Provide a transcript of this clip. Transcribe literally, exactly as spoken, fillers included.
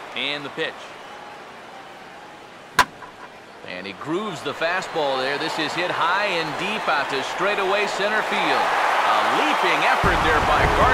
And the pitch. And he grooves the fastball there. This is hit high and deep out to straightaway center field. A leaping effort there by Garver.